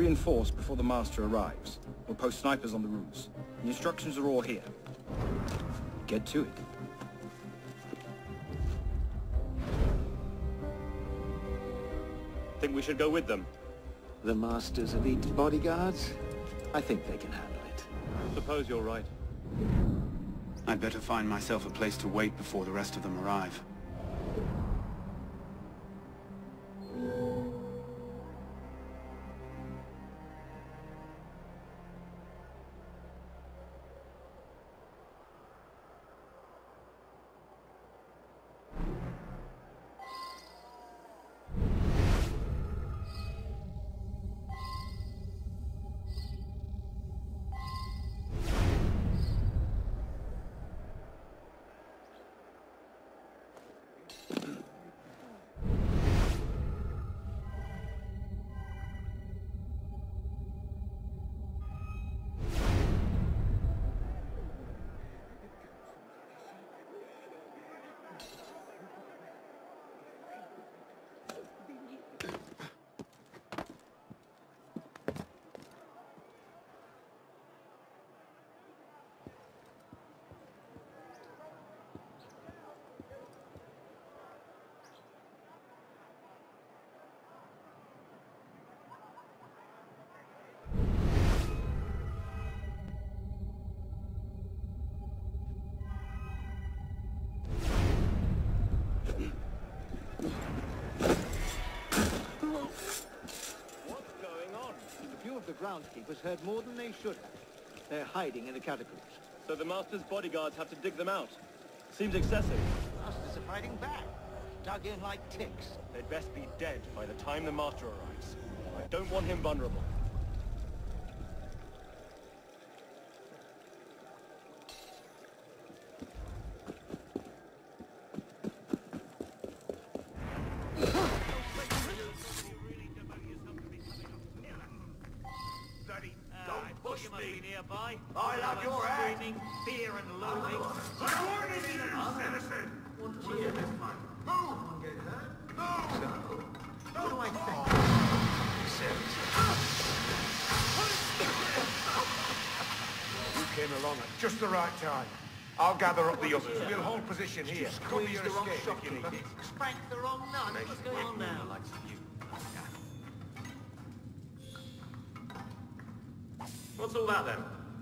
reinforce before the Master arrives. We'll post snipers on the roofs. The instructions are all here. Get to it. Think we should go with them? The Master's elite bodyguards? I think they can handle it. Suppose you're right. I'd better find myself a place to wait before the rest of them arrive. The groundskeepers heard more than they should have. They're hiding in the catacombs. So the Master's bodyguards have to dig them out. Seems excessive. Masters are fighting back. Dug in like ticks. They'd best be dead by the time the Master arrives. I don't want him vulnerable. I love your act. Fear and loathing. I warned you, citizen. Cheer this one. Move. Get hurt. Move. What do I think? You came along at just the right time. I'll gather up the others. We'll hold position here. Cover your escape if you need it. Spanked the wrong nut. What's going on now? What's all that then?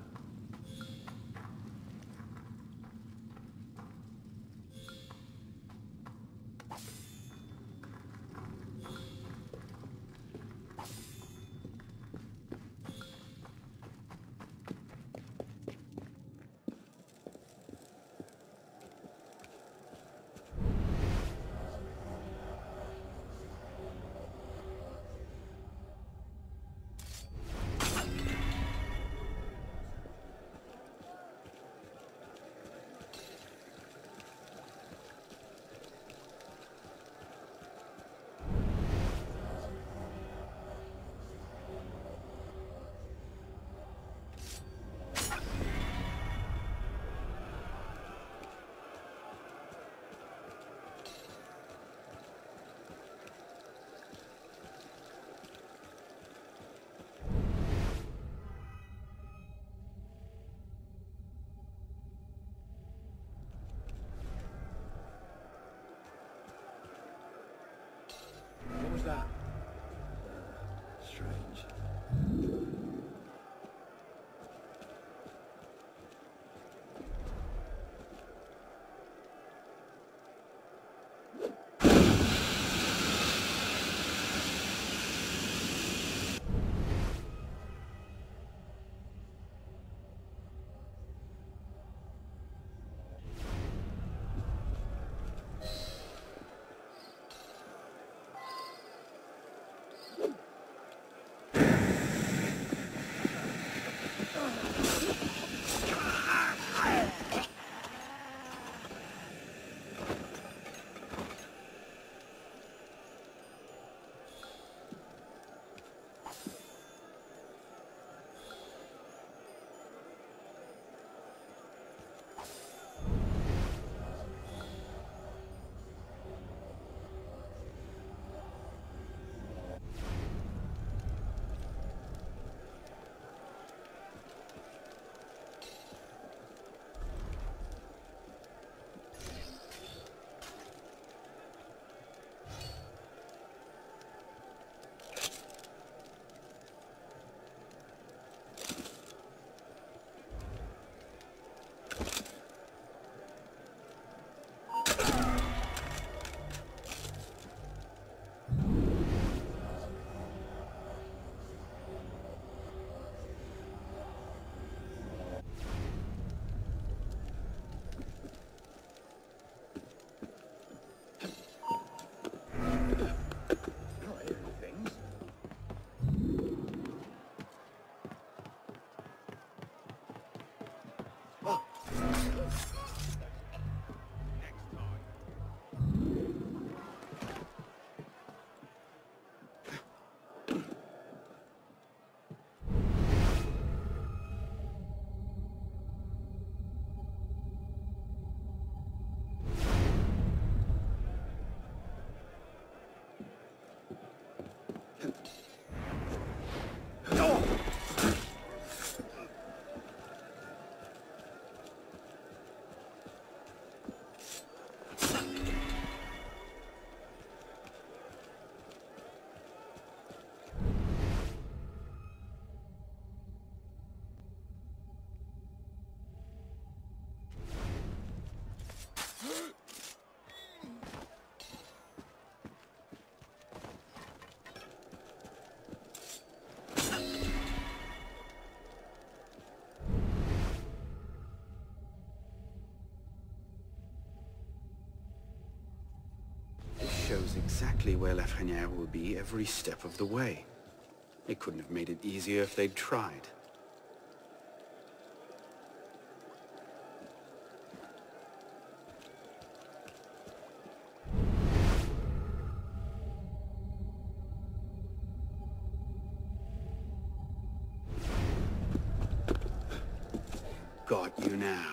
What was that? Strange. exactly where Lafreniere will be every step of the way. They couldn't have made it easier if they'd tried. Got you now.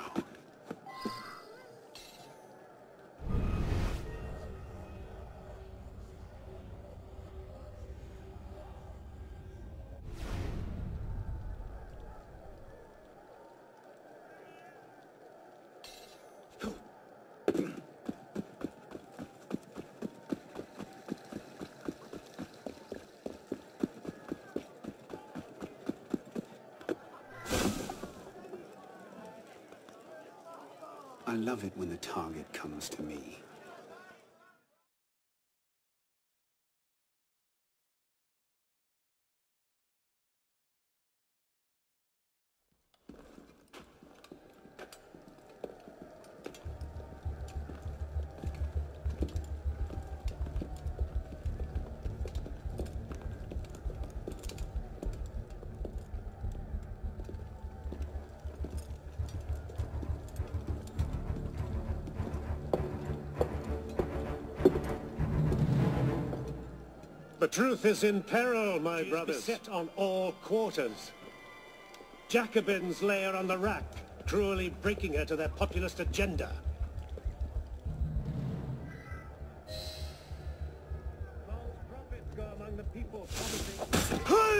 I love it when the target comes to me. The truth is in peril, my brothers. Beset on all quarters. Jacobins lay her on the rack, cruelly breaking her to their populist agenda. False prophets go among the people promising...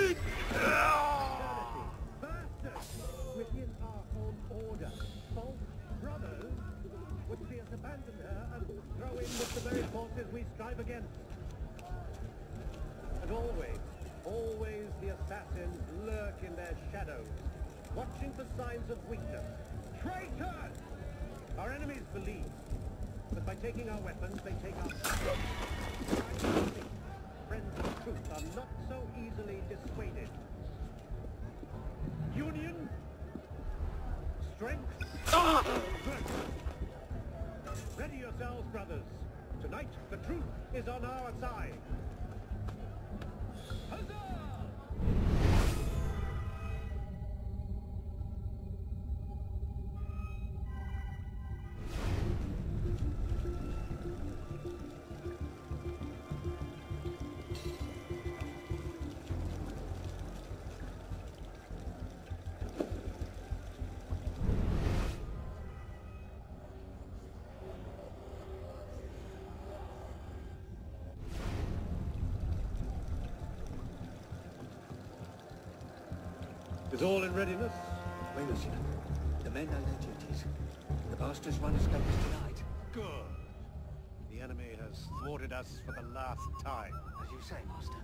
Bastards within our own order. False brothers would see us abandon her and throw in with the very forces we strive against. And always the assassins lurk in their shadows, watching for signs of weakness. Traitors! Our enemies believe that by taking our weapons, they take our... Friends of truth are not so easily dissuaded. Union? Strength? Ready yourselves, brothers. Tonight, the truth is on our side. Is all in readiness? Oui, monsieur. The men know their duties. The bastards won't escape us tonight. Good. The enemy has thwarted us for the last time. As you say, master.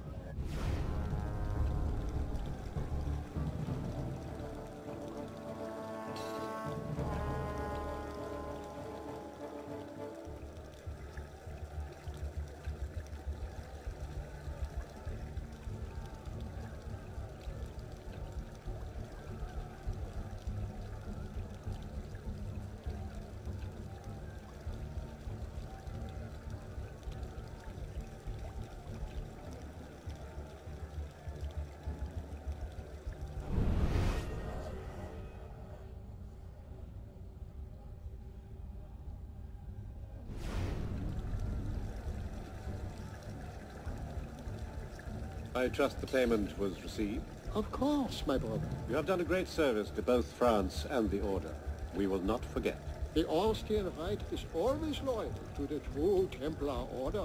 I trust the payment was received. Of course, my brother. You have done a great service to both France and the Order. We will not forget. The Austrian Reich is always loyal to the true Templar Order.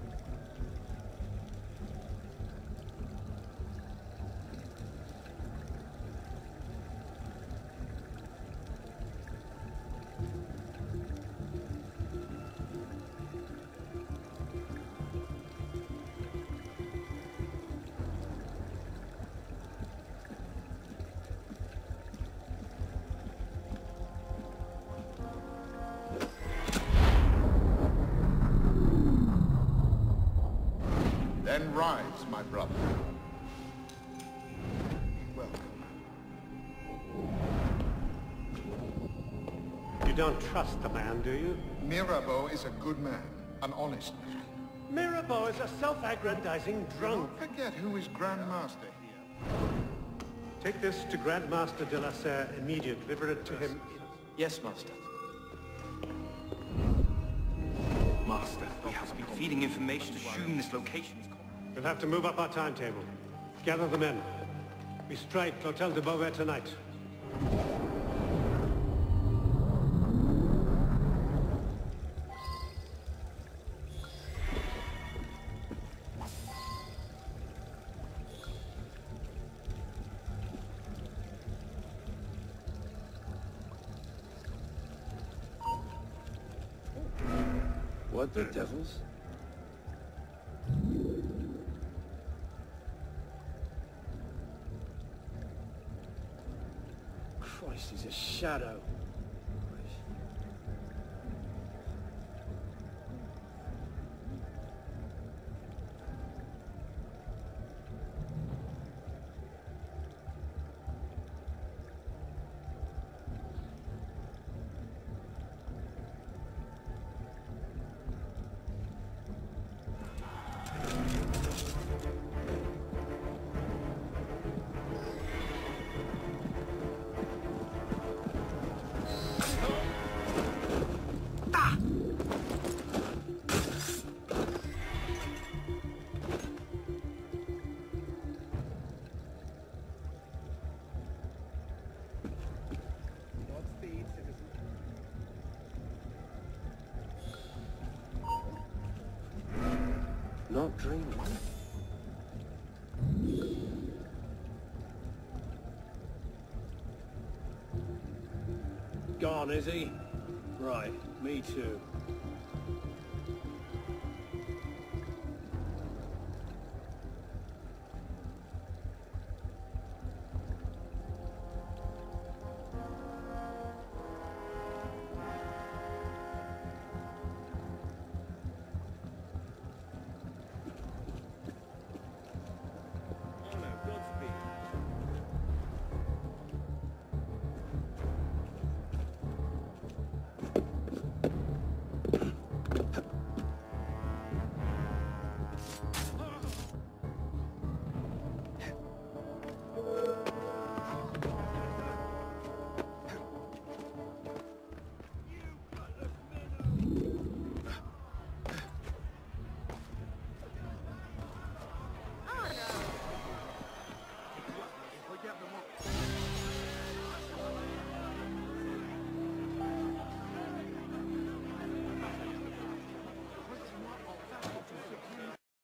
Then rise, my brother. Welcome. You don't trust the man, do you? Mirabeau is a good man, an honest man. Mirabeau is a self-aggrandizing drunk. Don't forget who is Grandmaster here. Take this to Grandmaster de la Serre immediately. Deliver it to him. Yes, Master. Master, we have been feeding information to Shum this location is common. We'll have to move up our timetable. Gather the men. We strike Clotel de Beauvais tonight. What the devils? Christ, he's a shadow. Not dreaming. Gone, is he? Right, me too.